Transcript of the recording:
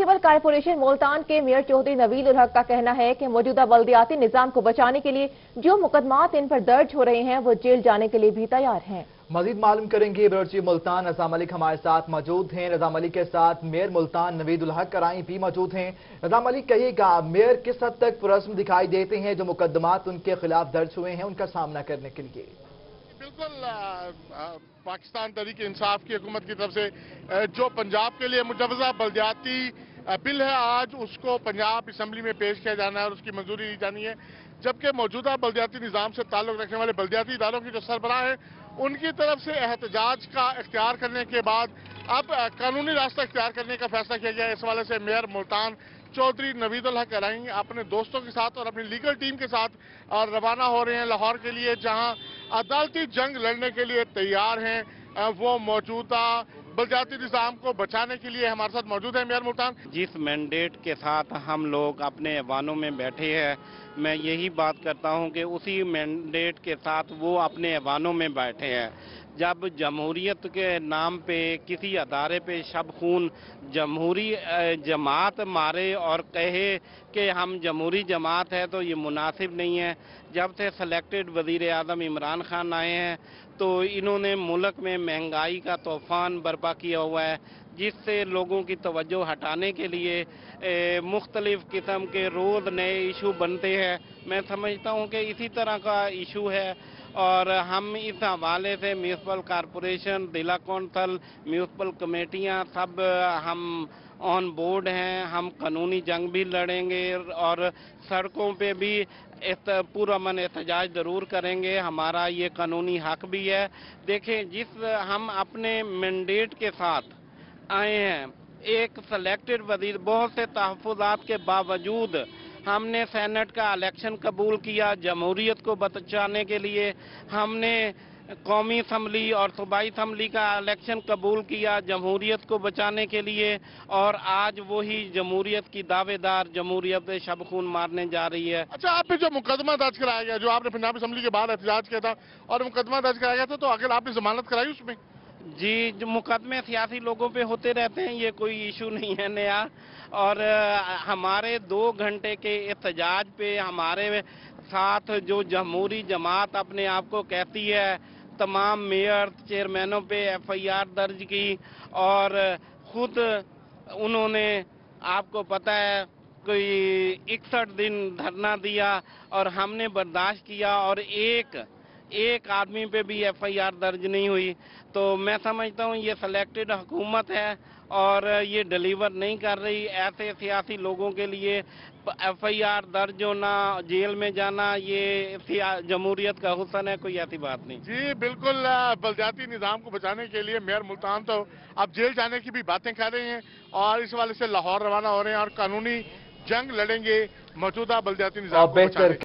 Municipal corporation Multan के mayor Chaudhary Naveed ul हक का कहना है कि मौजूदा बल्दियाती निजाम को बचाने के लिए जो मुकदमात इन पर दर्ज हो रहे हैं वो जेल जाने के लिए भी तैयार हैं। मजीद मालूम करेंगे ब्यूरो चीफ मुल्तान रजा मलिक हमारे साथ मौजूद हैं। रजा मलिक के साथ मेयर मुल्तान नवीद उल हक कराई भी मौजूद हैं। रजा मलिक कहिएगा, मेयर किस हद तक पुरस्म दिखाई देते हैं जो मुकदमात उनके खिलाफ दर्ज हुए हैं उनका सामना करने के लिए? बिल्कुल पाकिस्तान तहरीक इंसाफ की हुकूमत की तरफ से जो पंजाब के लिए मुजवजा बल्दियाती बिल है, आज उसको पंजाब असम्बली में पेश किया जाना है और उसकी मंजूरी दी जानी है। जबकि मौजूदा बल्दियाती निज़ाम से ताल्लुक़ रखने वाले बल्दियाती इदारों की जो सरबराह है उनकी तरफ से एहतजाज का इख्तियार करने के बाद अब कानूनी रास्ता इख्तियार करने का फैसला किया गया। इस हवाले से मेयर मुल्तान चौधरी नवीद उल हक कराएंगे अपने दोस्तों के साथ और अपनी लीगल टीम के साथ और रवाना हो रहे हैं लाहौर के लिए, जहां अदालती जंग लड़ने के लिए तैयार हैं। वो मौजूदा बल्दियाती निज़ाम को बचाने के लिए हमारे साथ मौजूद है मेयर मुल्तान। जिस मैंडेट के साथ हम लोग अपने ऐवानों में बैठे हैं, मैं यही बात करता हूं कि उसी मैंडेट के साथ वो अपने ऐवानों में बैठे हैं। जब जमहूरियत के नाम पे किसी अदारे पे शब खून जमहूरी जमात मारे और कहे कि हम जमहूरी जमात है तो ये मुनासिब नहीं है। जब से सिलेक्टेड वज़ीर आज़म इमरान खान आए हैं तो इन्होंने मुल्क में महंगाई का तूफान बर्पा किया हुआ है, जिससे लोगों की तवज्जो हटाने के लिए मुख्तलिफ किस्म के रोज़ नए इशू बनते हैं। मैं समझता हूँ कि इसी तरह का इशू है और हम इस हवाले से म्यूनिसिपल कॉरपोरेशन, जिला कौंसल, म्यूनिसिपल कमेटियाँ सब हम ऑन बोर्ड हैं। हम कानूनी जंग भी लड़ेंगे और सड़कों पे भी पुरअमन एहतजाज ज़रूर करेंगे। हमारा ये कानूनी हक भी है। देखें, जिस हम अपने मैंडेट के साथ आए हैं, एक सिलेक्टेड वज़ीर, बहुत से तहफ़्फ़ुज़ात के बावजूद हमने सेनेट का इलेक्शन कबूल किया। जमहूरियत को बचाने के लिए हमने कौमी असम्बली और सूबाई असम्बली का इलेक्शन कबूल किया जमहूरियत को बचाने के लिए, और आज वही जमहूरियत की दावेदार जमहूरियत शब खून मारने जा रही है। अच्छा, आप पे जो मुकदमा दर्ज कराया गया, जो आपने पंजाब असम्बली के बाद एहतजाज किया था और मुकदमा दर्ज कराया गया था, तो आखिर आपने जमानत कराई उसमें? जी, जो मुकदमे सियासी लोगों पे होते रहते हैं, ये कोई इशू नहीं है नया। और हमारे 2 घंटे के एहतजाज पे हमारे साथ जो जमहूरी जमात अपने आप को कहती है, तमाम मेयर चेयरमैनों पे FIR दर्ज की और खुद उन्होंने, आपको पता है, कोई 61 दिन धरना दिया और हमने बर्दाश्त किया और एक आदमी पे भी FIR दर्ज नहीं हुई। तो मैं समझता हूँ ये सिलेक्टेड हुकूमत है और ये डिलीवर नहीं कर रही। ऐसे सियासी लोगों के लिए FIR दर्ज होना, जेल में जाना, ये जमहूरियत का हुस्न है, कोई ऐसी बात नहीं। जी बिल्कुल, बल्दियाती निज़ाम को बचाने के लिए मेयर मुल्तान तो अब जेल जाने की भी बातें कर रहे हैं और इस वाले से लाहौर रवाना हो रहे हैं और कानूनी जंग लड़ेंगे मौजूदा बल्दियाती निज़ाम को बचाने।